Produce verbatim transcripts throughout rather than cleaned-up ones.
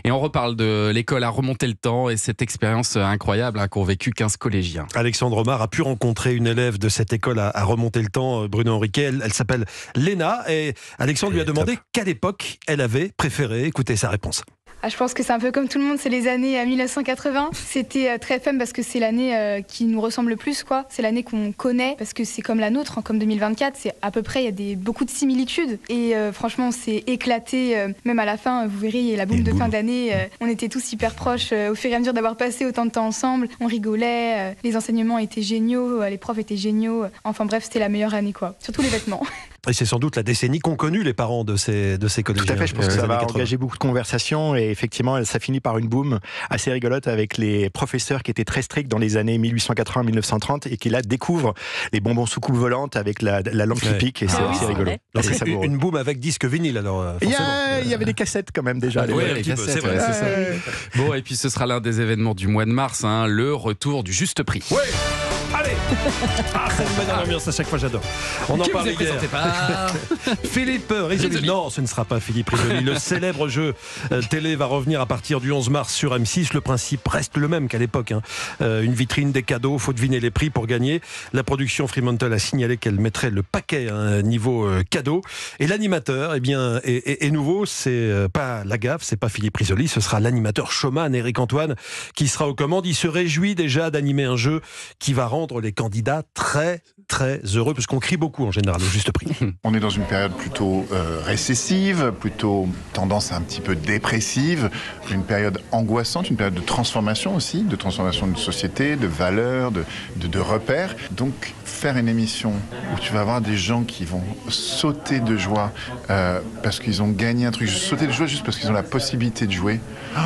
Et on reparle de l'école à remonter le temps et cette expérience incroyable hein, qu'ont vécu quinze collégiens. Alexandre Omar a pu rencontrer une élève de cette école à, à remonter le temps, Bruno Henriquet. Elle, elle s'appelle Léna et Alexandre lui a demandé quelle époque elle avait préféré. Écoutez sa réponse. Ah, je pense que c'est un peu comme tout le monde, c'est les années mille neuf cent quatre-vingts. C'était euh, très fun parce que c'est l'année euh, qui nous ressemble le plus, quoi. C'est l'année qu'on connaît parce que c'est comme la nôtre, hein, comme deux mille vingt-quatre. C'est à peu près, il y a des, beaucoup de similitudes. Et euh, franchement, on s'est éclaté. Euh, même à la fin, vous verrez, la boum de fin d'année, euh, on était tous hyper proches. Euh, au fur et à mesure d'avoir passé autant de temps ensemble, on rigolait. Euh, les enseignements étaient géniaux, euh, les profs étaient géniaux. Enfin bref, c'était la meilleure année, quoi. Surtout les vêtements. Et c'est sans doute la décennie qu'ont connue les parents de ces, de ces collégiens. Tout à fait, je pense que ça va engager beaucoup de conversations et effectivement, ça finit par une boum assez rigolote avec les professeurs qui étaient très stricts dans les années mille huit cent quatre-vingts mille neuf cent trente et qui là découvrent les bonbons sous coupe volante avec la, la lampe qui ouais. pique et c'est ah, assez oui, rigolo. Donc, c'est une, une boum avec disque vinyle alors Il y, a, il y avait des cassettes quand même déjà. Ah, oui, les cassettes, c'est vrai, ouais, c'est ça. Ouais. Bon, et puis ce sera l'un des événements du mois de mars, hein, le retour du juste prix. Ouais. Allez ah, ça me met dans l'ambiance à chaque fois, j'adore. On qui en parlait hier. Pas Philippe Risoli. Non, ce ne sera pas Philippe Risoli. Le célèbre jeu euh, télé va revenir à partir du onze mars sur M six. Le principe reste le même qu'à l'époque. Hein. Euh, une vitrine, des cadeaux, faut deviner les prix pour gagner. La production Fremantle a signalé qu'elle mettrait le paquet hein, niveau euh, cadeau. Et l'animateur, eh bien, est, est, est nouveau. C'est euh, pas la gaffe, c'est pas Philippe Risoli. Ce sera l'animateur showman Éric Antoine qui sera aux commandes. Il se réjouit déjà d'animer un jeu qui va rendre les candidats très très heureux parce qu'on crie beaucoup en général au juste prix. On est dans une période plutôt euh, récessive, plutôt tendance un petit peu dépressive, une période angoissante, une période de transformation aussi, de transformation de société, de valeurs, de, de, de repères. Donc faire une émission où tu vas avoir des gens qui vont sauter de joie euh, parce qu'ils ont gagné un truc, sauter de joie juste parce qu'ils ont la possibilité de jouer.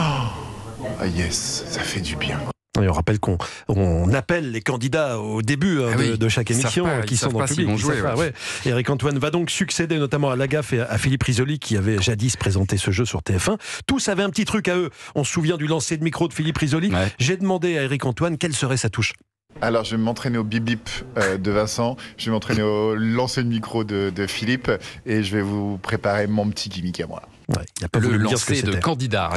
Oh, yes, ça fait du bien. Et on rappelle qu'on on appelle les candidats au début hein, ah oui, de, de chaque émission pas, qui sont dans le public. Si jouer, ouais. Ouais. Éric Antoine va donc succéder notamment à Lagaffe et à Philippe Risoli qui avait jadis présenté ce jeu sur T F un. Tous avaient un petit truc à eux. On se souvient du lancer de micro de Philippe Risoli. Ouais. J'ai demandé à Éric Antoine quelle serait sa touche. Alors, je vais m'entraîner au bip-bip euh, de Vincent, je vais m'entraîner au lancer de micro de, de Philippe et je vais vous préparer mon petit gimmick à moi. Ouais, il a pas le voulu lancer dire ce que de c'était. candidat.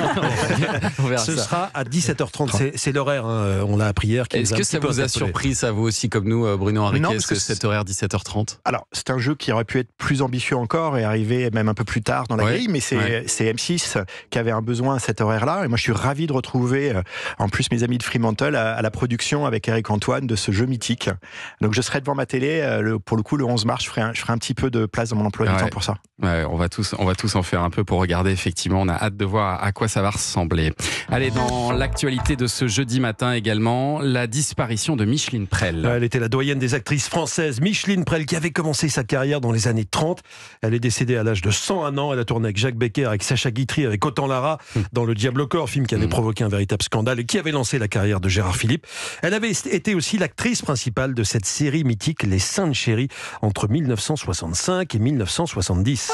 On verra ce ça. sera à dix-sept heures trente, c'est, c'est l'horaire, hein. On l'a appris hier. Est-ce que ça vous a surpris, ça vous aussi, comme nous, Bruno Henriquet, est-ce que cet horaire dix-sept heures trente? Alors, c'est un jeu qui aurait pu être plus ambitieux encore et arriver même un peu plus tard dans la ouais, grille, mais c'est, ouais. c'est M six qui avait un besoin à cet horaire-là. Et moi, je suis ravi de retrouver, en plus, mes amis de Fremantle à, à la production avec Éric Antoine de ce jeu mythique. Donc, je serai devant ma télé, le, pour le coup, le onze mars, je ferai un, je ferai un petit peu de place dans mon emploi ouais. du temps pour ça. Ouais, on va tous, on va tous en faire un peu pour regarder. Effectivement, on a hâte de voir à quoi ça va ressembler. Allez, dans l'actualité de ce jeudi matin également, la disparition de Micheline Prel. Elle était la doyenne des actrices françaises. Micheline Prel, qui avait commencé sa carrière dans les années trente. Elle est décédée à l'âge de cent un ans. Elle a tourné avec Jacques Becker, avec Sacha Guitry, avec Autant Lara, mmh. dans Le Diable au corps, film qui avait mmh. provoqué un véritable scandale et qui avait lancé la carrière de Gérard Philippe. Elle avait été aussi l'actrice principale de cette série mythique Les Saintes Chéries entre mille neuf cent soixante-cinq et mille neuf cent soixante-dix.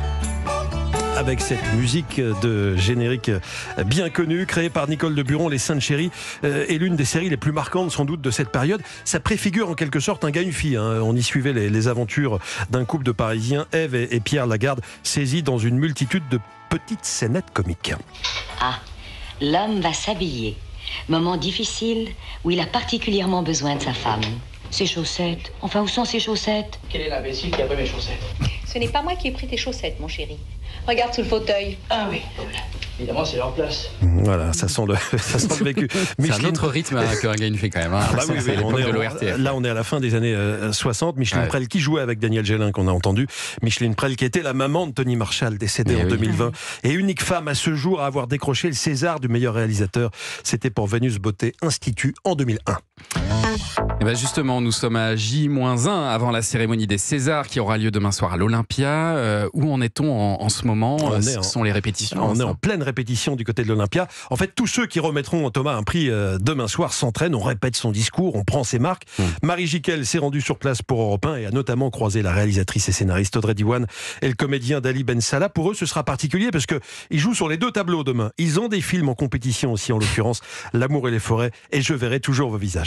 Avec cette musique de générique bien connue, créée par Nicole de Buron, Les Saintes Chéries euh, est l'une des séries les plus marquantes sans doute de cette période. Ça préfigure en quelque sorte un gars et une fille. Hein. On y suivait les, les aventures d'un couple de Parisiens, Ève et, et Pierre Lagarde, saisis dans une multitude de petites scénettes comiques. Ah, l'homme va s'habiller. Moment difficile où il a particulièrement besoin de sa femme. Ses chaussettes. Enfin, où sont ses chaussettes? Quel est l'imbécile qui a pris mes chaussettes? Ce n'est pas moi qui ai pris tes chaussettes, mon chéri. Regarde sous le fauteuil. Ah oui, voilà. Évidemment, c'est leur place. Voilà, ça sent le, ça sent le vécu. C'est un autre rythme hein, qu'un gars une fait quand même. Hein. Ah bah oui, oui, on est, de l'O R T F. Là, on est à la fin des années euh, soixante. Micheline ouais. Prel qui jouait avec Daniel Gélin, qu'on a entendu. Micheline Prel qui était la maman de Tony Marshall, décédée Mais en oui. deux mille vingt. Et unique femme à ce jour à avoir décroché le César du meilleur réalisateur. C'était pour Vénus Beauté Institut en deux mille un. Et ben justement, nous sommes à J moins un avant la cérémonie des Césars qui aura lieu demain soir à l'Olympia. Euh, où en est-on en, en ce moment? On Ce en, sont les répétitions. On est en pleine répétition du côté de l'Olympia. En fait, tous ceux qui remettront Thomas un prix euh, demain soir s'entraînent, on répète son discours, on prend ses marques. Mmh. Marie Jiquel s'est rendue sur place pour Europe un et a notamment croisé la réalisatrice et scénariste Audrey Diwan et le comédien Dali Ben Salah. Pour eux, ce sera particulier parce qu'ils jouent sur les deux tableaux demain. Ils ont des films en compétition aussi, en l'occurrence L'amour et les forêts et Je verrai toujours vos visages.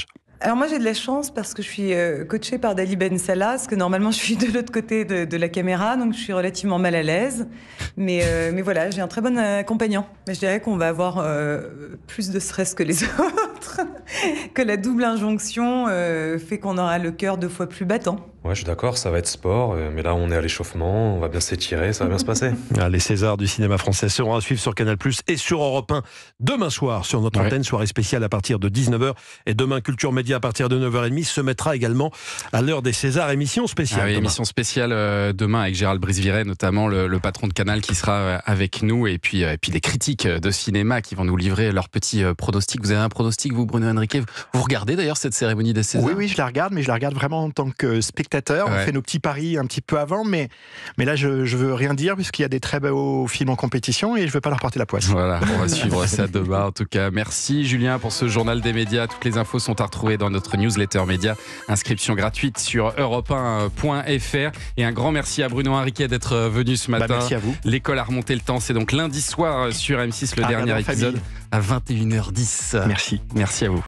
Alors moi j'ai de la chance parce que je suis euh, coachée par Dali Ben Salah, parce que normalement je suis de l'autre côté de, de la caméra, donc je suis relativement mal à l'aise. Mais, euh, mais voilà, j'ai un très bon accompagnant. Mais je dirais qu'on va avoir euh, plus de stress que les autres, que la double injonction euh, fait qu'on aura le cœur deux fois plus battant. Ouais, je suis d'accord, ça va être sport, mais là on est à l'échauffement, on va bien s'étirer, ça va bien se passer. Ah, les Césars du cinéma français seront à suivre sur Canal plus, et sur Europe un demain soir sur notre ouais. antenne, soirée spéciale à partir de dix-neuf heures, et demain Culture Média à partir de neuf heures trente se mettra également à l'heure des Césars, émission spéciale. Ah oui, émission spéciale euh, demain avec Gérald Brice-Viret, notamment le, le patron de Canal qui sera euh, avec nous, et puis, euh, et puis des critiques de cinéma qui vont nous livrer leurs petits euh, pronostics. Vous avez un pronostic, vous, Bruno Henriquet? Vous regardez d'ailleurs cette cérémonie des Césars? Oui, oui, je la regarde, mais je la regarde vraiment en tant que spectateur. Ouais. On fait nos petits paris un petit peu avant, mais, mais là, je, je veux rien dire puisqu'il y a des très beaux films en compétition et je veux pas leur porter la poisse. Voilà, on va suivre ça demain en tout cas. Merci Julien pour ce journal des médias. Toutes les infos sont à retrouver dans notre newsletter média. Inscription gratuite sur europe un point f r. Et un grand merci à Bruno Henriquet d'être venu ce matin. Bah, merci à vous. L'école a remonté le temps. C'est donc lundi soir sur M six, le ah, dernier épisode famille. à vingt et une heures dix. Merci. Merci à vous.